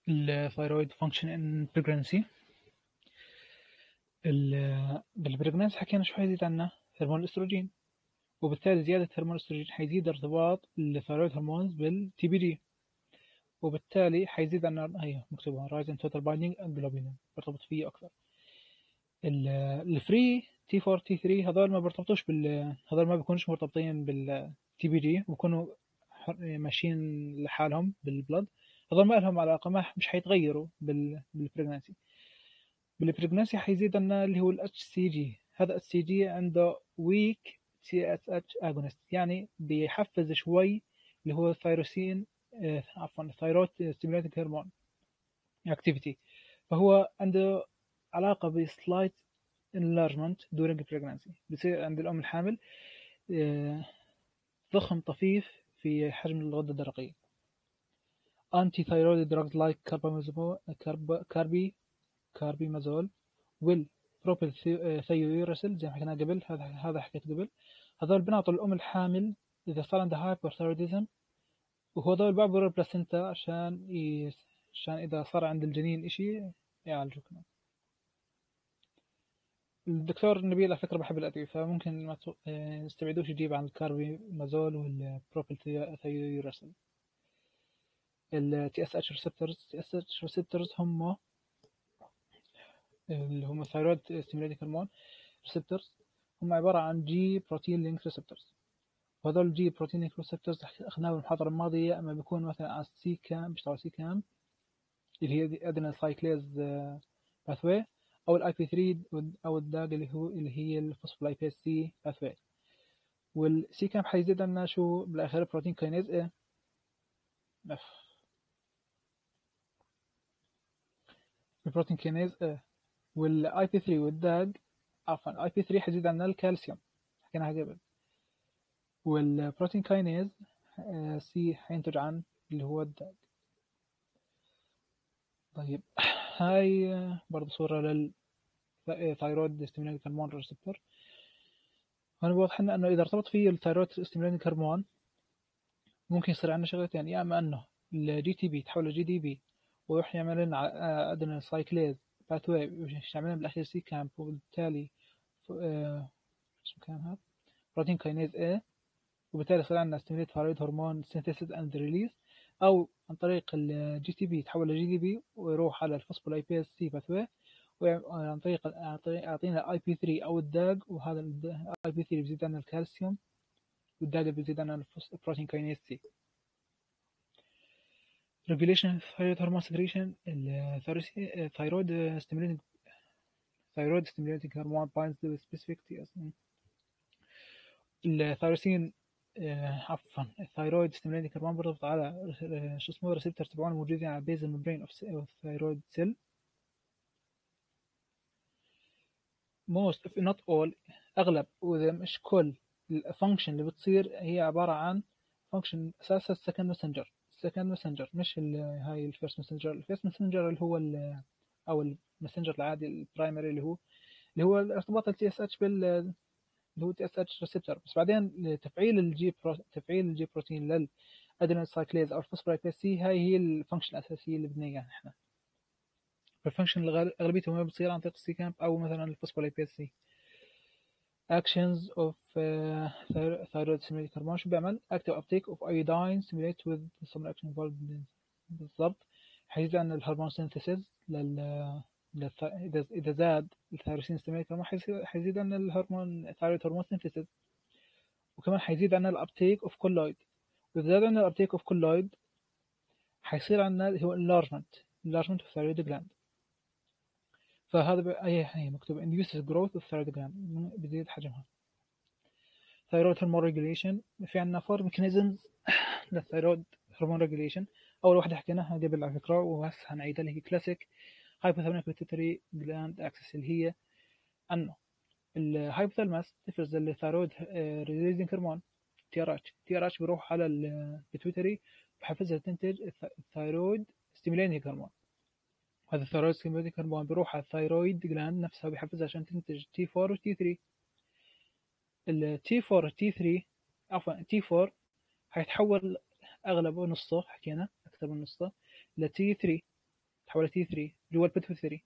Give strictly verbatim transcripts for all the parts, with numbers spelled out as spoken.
الثايرويد فانكشن ان بريجنسي. بالبريجنسي حكينا شو حيزيد عنا هرمون الاستروجين، وبالتالي زيادة هرمون الاستروجين حيزيد ارتباط الثايرويد هرمونز بالتي بي دي، وبالتالي حيزيد عنا هي مكتوبة رايز ان توتال بايندينج جلوبولين، برتبط فيه أكثر. الفري تي أربعة تي ثلاثة هذول ما برتبطوش بال هذول ما بيكونوش مرتبطين بالتي بي دي، بيكونوا ماشيين لحالهم بالبلد. هذول ما لهم علاقة، ما مش حيتغيروا بال بالبريجنسي. بالبريجنسي حيزيد عنا اللي هو الاتش سي جي. هذا الاتش سي جي عنده ويك سي اس اتش اجونست، يعني بيحفز شوي اللي هو الثايروسين آه عفوا الثايرويد ستيموليتنج هرمون اكتيفيتي، فهو عنده علاقة بسلايت enlargement during pregnancy. بصير عند الأم الحامل آه ضخم طفيف في حجم الغدة الدرقية. anti thyroid drugs like carbamazole كاربيمازول والبروبيلثيوريسل زي ما حكينا قبل، هذا هذا حكيت قبل. هذول بنعطوا الأم الحامل إذا صار عندها هايبرثايروديزم، وهذول بعبروا البلاسينتا عشان ي... عشان إذا صار عند الجنين إشي يعالجوا كمان. الدكتور نبيل على فكرة بحب الأدوية، فممكن ما تستبعدوش يجيب عن الكاربيمازول والبروبيلثيوريسل. ال تي إس إتش receptors تي إس إتش receptors هم اللي هم ثايرويد ستيموليتنج هرمون ريسبتورز، هم عبارة عن جي بروتين لينك ريسبتورز. وهذول الجي بروتين لينك ريسبتورز أخذناه بالمحاضرة الماضية، أما بيكون مثلا على السي كام بيشتغل سي كام اللي هي أدنى سايكليز باثوي، أو الآي بي ثلاثة أو الداج اللي هو اللي هي الفوسفولايبيز سي باثوي. والسي كام حيزيد لنا شو بالآخر بروتين كاينيز إيه البروتين كاينيز إيه. والاي بي ثلاثة والداج عفوا الاي بي ثلاثة حيزيد عنا الكالسيوم حكيناها قبل، والبروتين كاينيز سي حينتج عن اللي هو الداج. طيب هاي برضه صورة للثايرويد ستيموليتنج هرمون ريسبتور. هنا بوضح لنا انه اذا ارتبط فيه الثايرويد ستيموليتنج هرمون ممكن يصير عندنا شغلتين، يا اما انه الجي تي بي يتحول لجي دي بي ويروح يعمل لنا ادنى سايكليز باثوي ويعمل لنا بالاخير سي كامب، وبالتالي شو كان هذا بروتين كاينيز A، وبالتالي صار عندنا ستيموليت ثايرويد هرمون سينثيسيس اند ريليز. او عن طريق الجي تي بي يتحول لجي دي بي ويروح على الفوسفولايبيز سي باثوي، وعن طريق يعطينا الاي بي ثلاثة او الداج، وهذا الاي بي ثلاثة بيزيد لنا الكالسيوم والداج بيزيد لنا البروتين كاينيز سي. regulation thyroid hormone secretion. الثايرويد stimulating thyroid stimulating hormone binds to specific T S. الثايروسين عفوا الثايرويد ستيموليتنج هرمون برتبط على شو اسمه ريسبتور تبعون موجودين على بيز الممبرين اوف الثايرويد سيل. most if not all اغلب واذا مش كل الفانكشن اللي بتصير هي عباره عن فانكشن اساسها السكند ماسنجر. السكند ماسنجر مش هاي الفيرست ماسنجر. الفيرست ماسنجر اللي هو او الماسنجر العادي البرايمري اللي هو اللي هو ارتباط التي اس اتش بال اللي هو تي اس اتش ريسبتور. بس بعدين تفعيل الجي برو... تفعيل الجي بروتين للادرينال سايكليز او الفوسفولايبيز سي، هاي هي الفانكشن الاساسيه اللي بدنا اياها احنا. الفانكشن اغلبيته ما بتصير عن طريق السي كامب او مثلا الفوسفولايبيز سي. actions of uh, thyroid stimulating hormone شو بيعمل؟ active uptake of iodine stimulate with some action involved بالضبط. حيزيد عن الهرمون سينثيسيس لل إذا إذا زاد الثايروسين ستيموليتنج هرمون حيزيد عن الهرمون الثايرويد هرمون سينثيسيس، وكمان حيزيد عنا الابتيك اوف كولويد. واذا زاد عنا الابتيك اوف كولويد حيصير عنا هو enlargement enlargement of thyroid gland. فهذا اي هي مكتوب induces growth of thyroid gland بيزيد حجمها. thyroid hormone regulation في عنا four mechanisms للثايرويد هرمون regulation. اول واحده حكيناها قبل على فكره وهسه هنعيدها اللي هي كلاسيك hypothalamic pituitary gland axis، اللي هي انه الهايبوثالاموس تفرز الثايرويد ريليزنج هرمون تي ار اتش. تي ار اتش بيروح على البيتويتري بحفزها تنتج الثايرويد ستيموليتنج هرمون. هذا الثايرويد ستيموليتنج هرمون بيروح على الثايرويد جلاند نفسها بحفزها عشان تنتج تي أربعة و تي ثلاثة. التي أربعة تي ثلاثة عفوا تي أربعة هيتحول اغلبه نصه حكينا اكثر من نصه لتي ثلاثة تحول تي ثري جوا البيتويتري،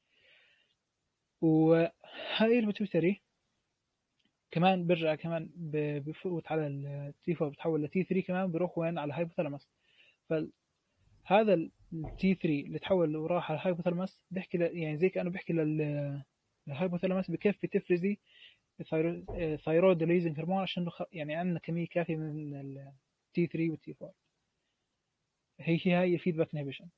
وهاي البيتويتري كمان برجع كمان بفوت على التي أربعة بتحول لتي ثري كمان بروح وين على الهايبوثالاموس. فهذا التي ثري اللي تحول وراح على الهايبوثالاموس بيحكي يعني زي كأنه بيحكي للهايبوثالاموس بكيف تفرزي ثايرويد ريليزنج هرمون عشان يعني عندنا كمية كافية من التي ثري والتي أربعة. هي هي فيدباك انهبيشن.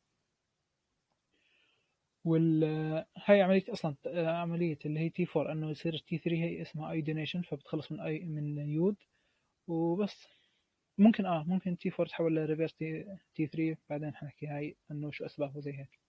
والهاي عملية أصلا عملية اللي هي تي أربعة إنه يصير تي ثري هي اسمها ايودينيشن، فبتخلص من أي من يود وبس. ممكن اه ممكن تي أربعة تحول لريفيرس تي, تي ثري بعدين حنحكي هاي إنه شو أسبابه زي هيك.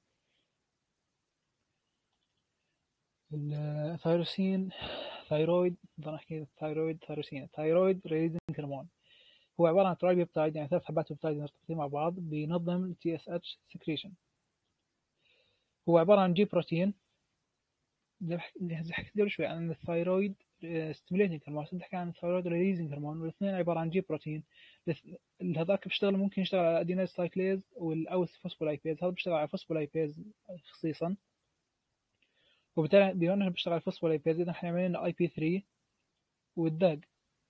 الثايروسين ثايرويد بدنا نحكي الثايرويد ثايروسين ثايرويد ريليزنج هرمون هو عبارة عن تراي بيبتايد، يعني ثلاث حبات بيبتايد مرتبطين مع بعض بينظم التي اس اتش سكريشن. هو عبارة عن جي بروتين. بدي احكي شوي عن الثايرويد ستيميليتنج هرمون، بنحكي عن الثايرويد ريليزنج هرمون، والاثنين عبارة عن جي بروتين. هذاك بيشتغل ممكن يشتغل على ادينيز سايكليز او فوسفولايبيز، هذا بيشتغل على فوسفولايبيز خصيصا. وبالتالي بما انه بيشتغل على فوسفولايبيز اذا احنا عملنا اي بي ثري والداج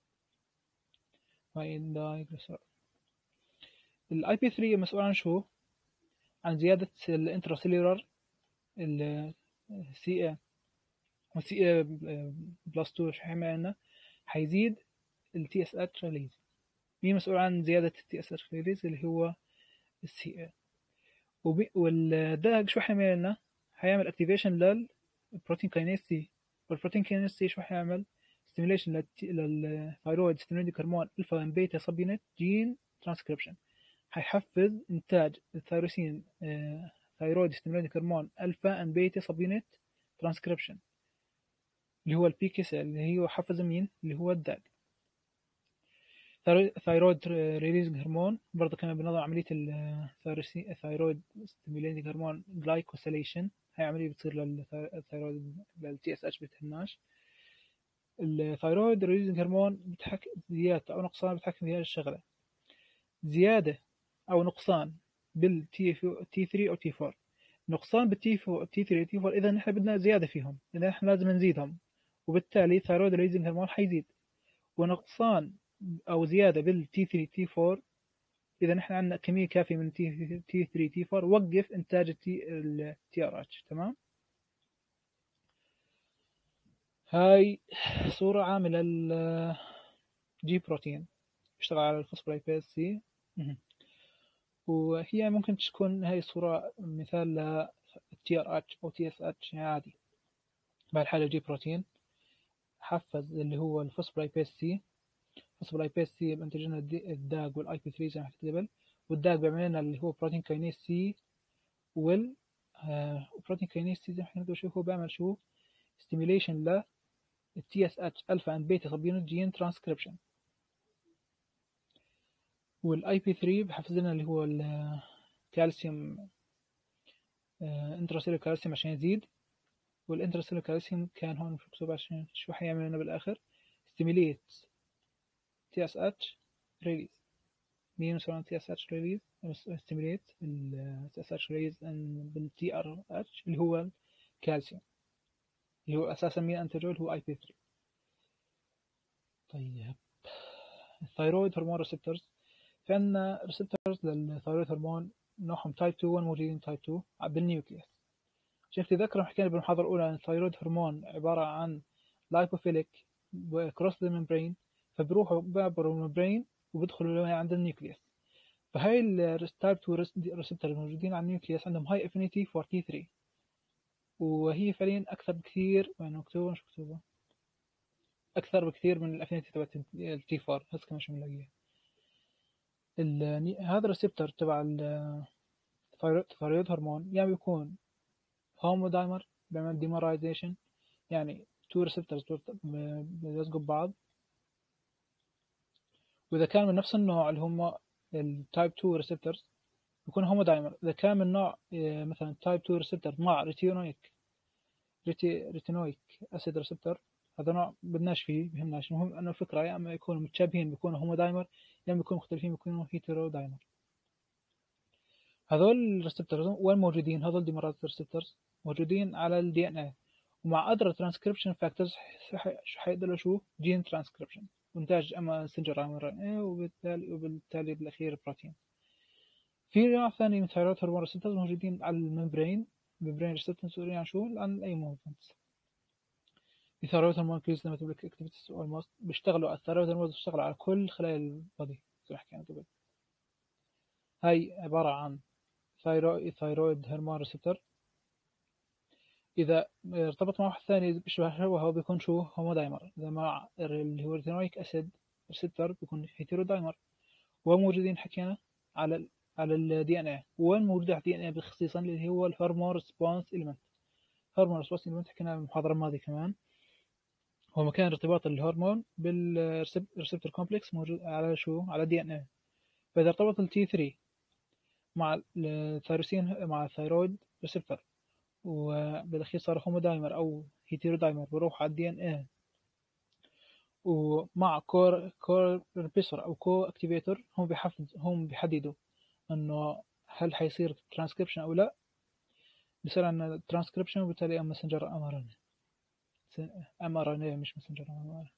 الاي بي ثري مسؤول عن شو؟ عن زيادة الانتراسيلولار السي اي والسي اي بلس تو. شو حيعمل لنا؟ حيزيد التي اس اتش ريليز. مين مسؤول عن زيادة التي اس اتش ريليز؟ اللي هو السي اي. والداج شو حيعمل لنا؟ حيعمل اكتيفيشن للبروتين كاينيز سي، والبروتين كاينيز سي شو حيعمل؟ ستيميليشن للثايرويد ستيميليتنج هرمون الفا ان بيتا سب يونت جين ترانسكريبشن. حيحفز انتاج الثايروسين ثايرويد ستيميليتنج هرمون الفا ان بيتا سب يونت ترانسكريبشن اللي هو البي كي سي، اللي هو حفز مين؟ اللي هو الداج. ثايرويد ريليزنج هرمون برضه كمان بنظم عمليه الثايرويد ستيميليتنج هرمون جلايكوسيليشن. هاي عمليه بتصير للثايرويد للتي اس اتش بتهمناش. الثايرويد ريليزنج هرمون بتحكم زياده او نقصان، بتحكم في هذه الشغله. زياده او نقصان بالتي تي ثري او تي أربعة. نقصان بالتي تي ثري تي أربعة اذا نحن بدنا زياده فيهم، اذا نحن لازم نزيدهم، وبالتالي ثايرويد ريليزنج هرمون حيزيد. ونقصان او زياده بالتي ثري تي أربعة اذا نحن عندنا كميه كافيه من تي تي ثري تي أربعة وقف انتاج التي التي ار اتش. تمام. هاي صوره عامله الجي بروتين بيشتغل على الفوسفولايبيز سي، وهي ممكن تكون هاي الصوره مثال للتي ار اتش او تي اس اتش عادي. بهالحاله الجي بروتين حفز اللي هو الفوسفولايبيز سي. الفوسفولايبيز سي بينتج لنا الداج والاي بي ثري زي ما حكيت قبل، والداج بيعمل لنا اللي هو بروتين كاينيز سي، وال آه بروتين كاينيز سي زي ما حكينا شو هو بيعمل؟ شو ستيميليشن ل التي اس اتش الفا اند بيتا سب يونت جين ترانسكريبشن. والاي بي ثري بحفز لنا اللي هو الكالسيوم آه انتراسيلولار كالسيوم عشان يزيد. والانتراسيلولار كالسيوم كان هون مكتوب عشان شو حيعمل لنا بالاخر؟ ستيميليت تي اس اتش ريليز. مين مسؤول تي اس اتش ريليز؟ ستيميليت التي اس اتش ريليز بالتي ار اتش اللي هو الكالسيوم، اللي هو اساسا مين انتجه؟ هو اي بي ثري. طيب الثايرويد هرمون ريسبتورز، في عندنا ريسبتورز للثايرويد هرمون نوعهم تايب تو موجودين تايب تو بالنيوكليوس. عشان تذكروا حكينا بالمحاضرة الأولى أن الثايرويد هرمون عبارة عن لايبوفيليك كروس ذا ممبرين، فبروحوا بعبروا الممبرين وبدخلوا عند النيوكليوس. فهاي التايب تو ريسبتور الموجودين على النيوكليوس عندهم هاي افينيتي فور تي ثري، وهي فعليا أكثر بكثير من مكتوبة شو مكتوبة أكثر بكثير من الافينيتي تبع التي أربعة. هسه كمان شو بنلاقيها. هذا الريسبتور تبع الثايرويد هرمون يا يعني بيكون هومودايمر بيعمل ديمرايزيشن، يعني تو ريسبتورز بيلزقوا ببعض، واذا كان من نفس النوع اللي هم التايب تو ريسبتورز بيكون هومودايمر. اذا كان من نوع مثلا تايب تو ريسبتور مع ريتينويك ريتي ريتينويك اسيد ريسبتور، هذا نوع بدناش فيه بهمناش. المهم انه الفكره يا اما يكونوا متشابهين بيكونوا هومودايمر، يا اما يكونوا مختلفين بيكونوا هيترودايمر. هذول الريسبتورز وين موجودين؟ هذول ديمرات ريسبتورز موجودين على الدي ان اي، ومع other transcription factors شو حيقدروا شو جين ترانسكريبشن وإنتاج أما سنجر ار ان اي، وبالتالي وبالتالي بالأخير بروتين. في نوع ثاني من ثيرويد هرمون ريسبتورز موجودين على الممبرين، ممبرين ريسبتورز يعني شو عن أي موفمنت. الثيرويد هرمون كريز لما تبلك اكتيفيتيز اولموست بيشتغلوا الثيرويد هرمون بيشتغلوا على كل خلايا البادي زي ما حكينا قبل. هاي عبارة عن ثيرويد ثيرويد هرمون ريسبتور، إذا ارتبط مع واحد ثاني بيشبه هو بيكون شو هومودايمر، إذا مع اللي هو ريتينويك أسيد ريسبتور بيكون هيتيرودايمر. وموجودين حكينا على ال على الدي ان اي. وين موجود على الدي ان اي خصيصا اللي هو الهرمون ريسبونس إليمنت. هرمون ريسبونس إليمنت حكينا بالمحاضرة الماضية كمان، هو مكان ارتباط الهرمون بالريسبتور كومبلكس موجود على شو على الدي ان اي. فإذا ارتبط التي ثري مع الثيروسين مع الثيرويد ريسبتور وبالأخير صار هومودايمر أو هيتيرودايمر بروح على الدي ان اي، ومع كور كور ريبيسور أو كو اكتيفيتور هم بيحفز هم بيحددوا إنه هل حيصير ترانسكريبشن أو لا. بيصير عندنا ترانسكريبشن وبالتالي أم مسنجر ام ار ان ام ار ان مش مسنجر ام ار ان.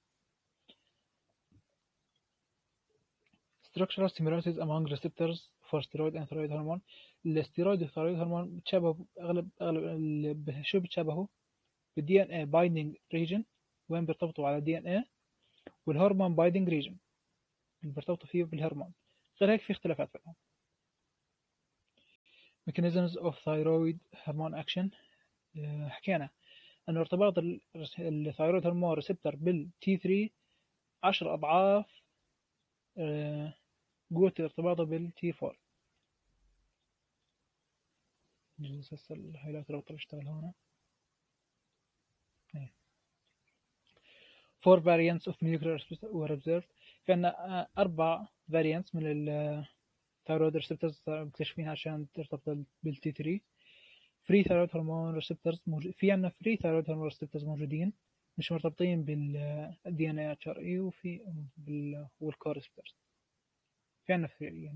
structural similarities among receptors for steroid and thyroid hormone. الستيرويد والثيرويد هرمون بتشابهوا اغلب اغلب شو بتشابهوا بالدي ان اي بايندينج ريجن وين بيرتبطوا على الدي ان اي، والهرمون بايندينج ريجن اللي بيرتبطوا فيه بالهرمون. غير هيك في اختلافات بينهم. mechanisms of thyroid hormone action. حكينا انه ارتباط الثيرويد هرمون ريسبتور بالتي ثري عشر اضعاف قوة ارتباطه بالتي فور. نجلس هسه الهايلايت لو طلع اشتغل هنا. four variants of nuclear receptors were observed. في عندنا أربع variants من الثيرويد ريسبتورز مكتشفينها عشان ترتبط بالتي ثري. free thyroid hormone receptors موجود في عندنا free thyroid hormone receptors موجودين مش مرتبطين بالدي ان اي اتش ار اي وفي بال والكور ريسبتورز في عندنا free يعني.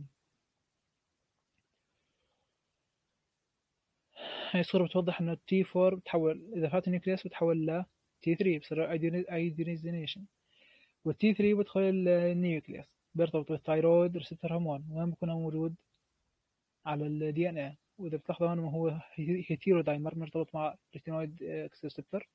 هاي الصورة بتوضح انه تي فور بتحول اذا فات النيوكليوس بتحول ل تي ثري بصير ايودينيزيشن، والتي ثري بدخل النيوكليوس بيرتبط بالثايرويد ريسبتور هرمون وين بيكون موجود على الدي ان اي. واذا بتلاحظوا هون هو هيتيرودايمر مرتبط مع ريتينويد ريسبتور،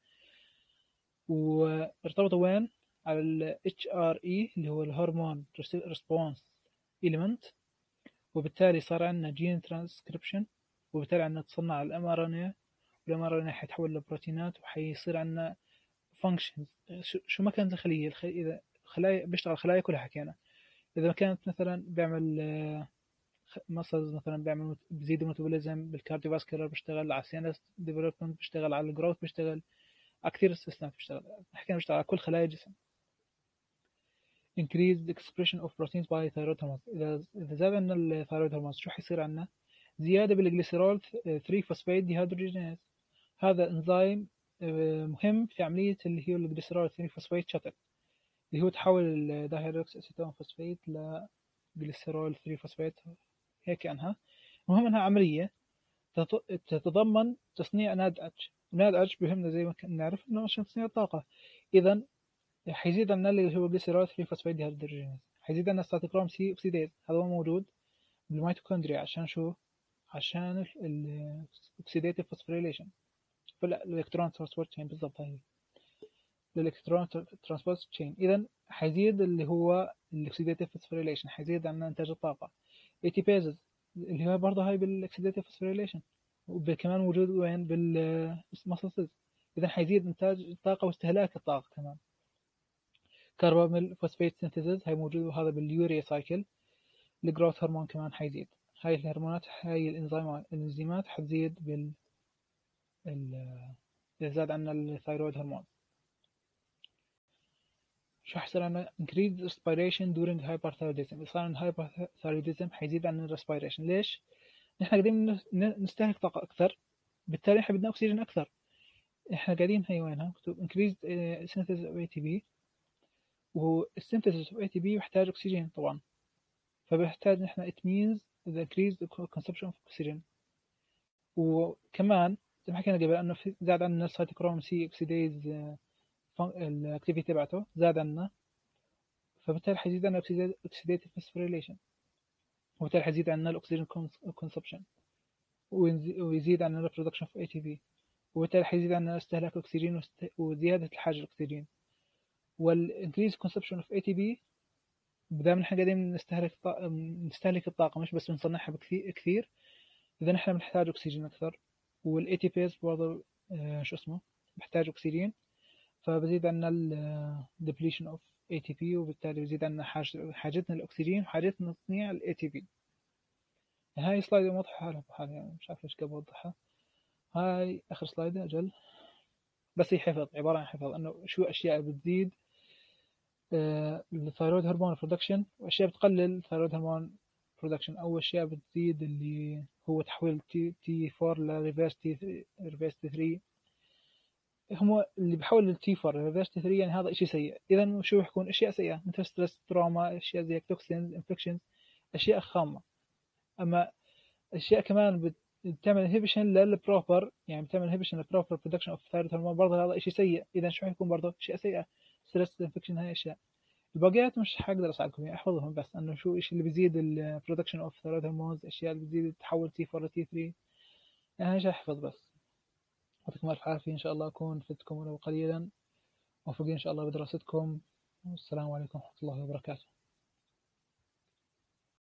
وارتبطوا وين على ال اتش ار اي اللي هو الهرمون ريسبونس إليمنت، وبالتالي صار عندنا جين ترانسكريبشن، وبالتالي عندنا تصنع الام ار ان اي، والام ار ان اي حيتحول لبروتينات وحيصير عندنا فانكشنز. شو ما كانت الخليه الخ... اذا خلايا بيشتغل خلايا كلها حكينا. اذا كانت مثلا بيعمل مصل مثلا بيعمل بزيد الميتابوليزم بالكارديوفاسكولار بيشتغل على السينس ديفلوبمنت بيشتغل على الجروث بيشتغل على كثير سيستمات بيشتغل. حكينا بيشتغل على كل خلايا الجسم. increased expression of proteins by thyroid hormones. إذا إذا زاد عندنا الثايرويد هرمونز شو حيصير عندنا؟ زيادة بالجليسيرول ثري فوسفيت ديهيدروجينيز. هذا انزيم مهم في عملية اللي هي الجليسيرول ثري فوسفيت شاتل اللي هو تحول الدايهيدروكسي أسيتون فوسفيت لجليسيرول ثري فوسفيت هيك عنها. المهم انها عملية تتضمن تصنيع ناد اتش، وناد اتش بهمنا زي ما نعرف انه عشان تصنيع الطاقة. اذا حيزيد عندنا اللي هو جليسيرول ثري فوسفيت ديهيدروجينيز، حيزيد عندنا ستاتيكروم سي اوكسيديز، هذا هو موجود بالميتوكوندريا عشان شو؟ عشان الاوكسيديتيف فوسفوريليشن في الالكترون ترانسبورت تشين. بالضبط هاي الالكترون ترانسبورت تشين. اذا حيزيد اللي هو الاوكسيديتيف فوسفوريليشن، حيزيد عندنا انتاج الطاقة. اي تي بيزز اللي هو برضه هاي بالاوكسيديتيف فوسفوريليشن، وكمان موجود وين بالمسلسل. اذا حيزيد انتاج الطاقة واستهلاك الطاقة كمان. كارباميل فوسفيت سينثيسيس هاي موجود وهذا باليوريا سايكل. الجروث هرمون كمان حيزيد. هاي الهرمونات هاي الانزيمات الانزيمات حتزيد بال إذا زاد عنا الثايرويد هرمون. شو حيصير عنا increased respiration during hyperthyroidism. إذا صار عنا hyperthyroidism حيزيد عنا respiration. ليش؟ نحن قاعدين نستهلك طاقة أكثر، بالتالي إحنا بدنا أكسجين أكثر. إحنا قاعدين هاي وينها مكتوب increased synthesis of A T P، والسynthesis of A T P يحتاج أكسجين طبعا. فبيحتاج نحن it means the increased consumption of oxygen. وكمان زي ما حكينا قبل انه زاد عندنا السيتوكروم سي اوكسيديز الاكتيفيتي تبعته زاد عندنا، فبالتالي حيزيد عندنا اوكسيديتيف فوسفوريليشن، وبالتالي حيزيد عندنا الاكسجين كونسبشن، ويزيد عندنا البرودكشن في اي تي بي، وبالتالي حيزيد عندنا استهلاك الاكسجين وزياده الحاجه للاكسجين. والانكريز كونسبشن اوف اي تي بي بدام نحن قاعدين نستهلك نستهلك الطاقه مش بس بنصنعها بكثير كثير، اذا نحن بنحتاج اكسجين اكثر، والاي تي بيز برضه شو اسمه بحتاج اكسجين، فبزيد عندنا ال depletion of إيه تي بي، وبالتالي بزيد عندنا حاجة حاجتنا للأكسجين وحاجتنا لتصنيع ال إيه تي بي. هاي سلايد موضحة حالها بحالها، يعني مش عارف ليش قبل أوضحها. هاي آخر سلايد أجل، بس هي حفظ، عبارة عن حفظ إنه شو أشياء بتزيد الثايرويد هرمون برودكشن وأشياء بتقلل الثايرويد هرمون برودكشن. أول أشياء بتزيد اللي هو تحويل تي تي فور لريفيرس تي ريفيرس تي ثري. هم اللي بحول التي فور ريفيرس تي ثري، يعني هذا شيء سيء. اذا شو يكون اشياء سيئه مثل ستريس، تروما، اشياء زي توكسينز، انفكشنز، اشياء خامه. اما اشياء كمان بتعمل انهبيشن للبروبر، يعني بتعمل انهبيشن للبروبر برودكشن اوف ثايرويد هرمون، برضه هذا شيء سيء. اذا شو حيكون برضه اشياء سيئه، ستريس، انفكشن، هاي اشياء. الباقيات مش حقدر اساعدكم يعني، احفظهم بس انه شو ايش اللي بيزيد البرودكشن اوف ثايرويد هرمونز، اشياء اللي بتزيد تحول تي فور ل تي ثري، يعني هاي احفظ بس. يعطيكم الف عافيه، ان شاء الله اكون فدتكم ولو قليلا، موفقين إن شاء الله بدراستكم، والسلام عليكم ورحمة الله وبركاته.